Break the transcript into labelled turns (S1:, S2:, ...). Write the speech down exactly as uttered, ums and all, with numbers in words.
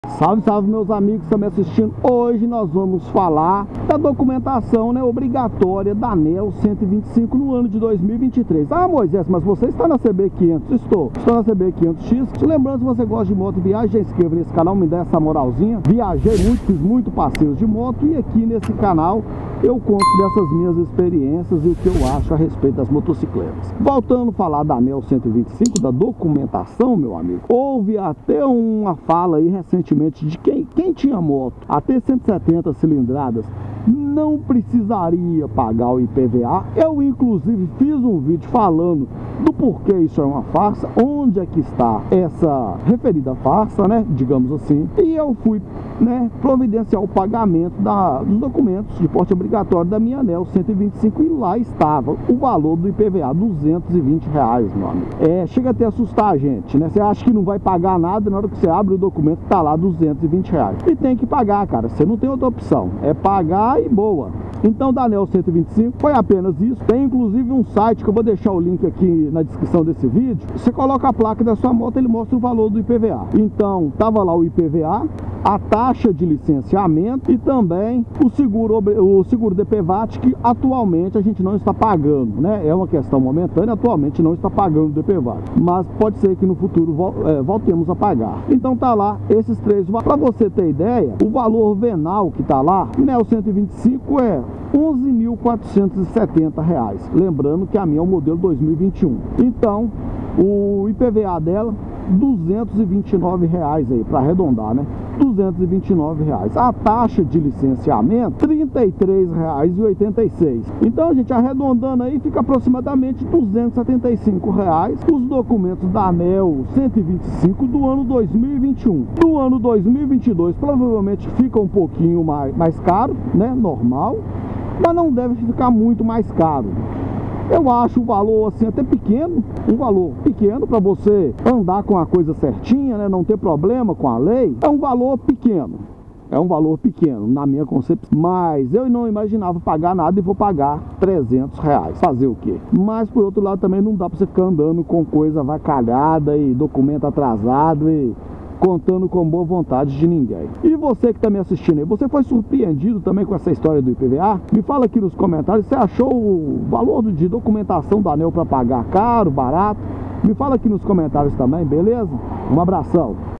S1: Salve, salve meus amigos que estão me assistindo. Hoje nós vamos falar da documentação, né, obrigatória da ANEEL cento e vinte e cinco no ano de dois mil e vinte e três. Ah, Moisés, mas você está na C B quinhentos? Estou. Estou na C B quinhentos X. Lembrando, se você gosta de moto e viagem, já inscreva nesse canal, me dê essa moralzinha. Viajei muito, fiz muito passeios de moto e aqui nesse canal eu conto dessas minhas experiências e o que eu acho a respeito das motocicletas. Voltando a falar da ANEEL cento e vinte e cinco, da documentação, meu amigo, houve até uma fala aí recentemente de quem, quem tinha moto até cento e setenta cilindradas não precisaria pagar o I P V A. Eu inclusive fiz um vídeo falando do porquê isso é uma farsa, onde é que está essa referida farsa, né, digamos assim, e eu fui, né, providenciar o pagamento da, dos documentos de porte obrigatório da minha ANEEL cento e vinte e cinco e lá estava o valor do I P V A, duzentos e vinte reais, meu amigo. É, chega até a assustar a gente, né? Você acha que não vai pagar nada, na hora que você abre o documento tá lá duzentos e vinte reais. E tem que pagar, cara, você não tem outra opção, é pagar e boa. Então da ANEEL cento e vinte e cinco foi apenas isso. Tem inclusive um site que eu vou deixar o link aqui na descrição desse vídeo. Você coloca a placa da sua moto, ele mostra o valor do I P V A. Então tava lá o I P V A, a taxa de licenciamento e também o seguro, o seguro D P V A T, que atualmente a gente não está pagando, né? É uma questão momentânea, atualmente não está pagando o D P V A T, mas pode ser que no futuro é, voltemos a pagar. Então tá lá esses três. Para você ter ideia, o valor venal que tá lá, ANEEL cento e vinte e cinco é onze mil quatrocentos e setenta reais. Lembrando que a minha é o modelo dois mil e vinte e um. Então, o I P V A dela, duzentos e vinte e nove reais aí, para arredondar, né? duzentos e vinte e nove reais. A taxa de licenciamento, trinta e três reais e oitenta e seis. Então, gente, arredondando aí, fica aproximadamente duzentos e setenta e cinco reais os documentos da ANEEL cento e vinte e cinco do ano dois mil e vinte e um. Do ano dois mil e vinte e dois, provavelmente fica um pouquinho mais, mais caro, né? Normal, mas não deve ficar muito mais caro. Eu acho o valor assim até pequeno, um valor pequeno para você andar com a coisa certinha, né, não ter problema com a lei. É um valor pequeno, é um valor pequeno na minha concepção. Mas eu não imaginava pagar nada e vou pagar trezentos reais. Fazer o quê? Mas por outro lado também não dá para você ficar andando com coisa avacalhada e documento atrasado e contando com boa vontade de ninguém. E você que está me assistindo aí, você foi surpreendido também com essa história do I P V A? Me fala aqui nos comentários, você achou o valor de documentação da ANEEL para pagar caro, barato? Me fala aqui nos comentários também, beleza? Um abração!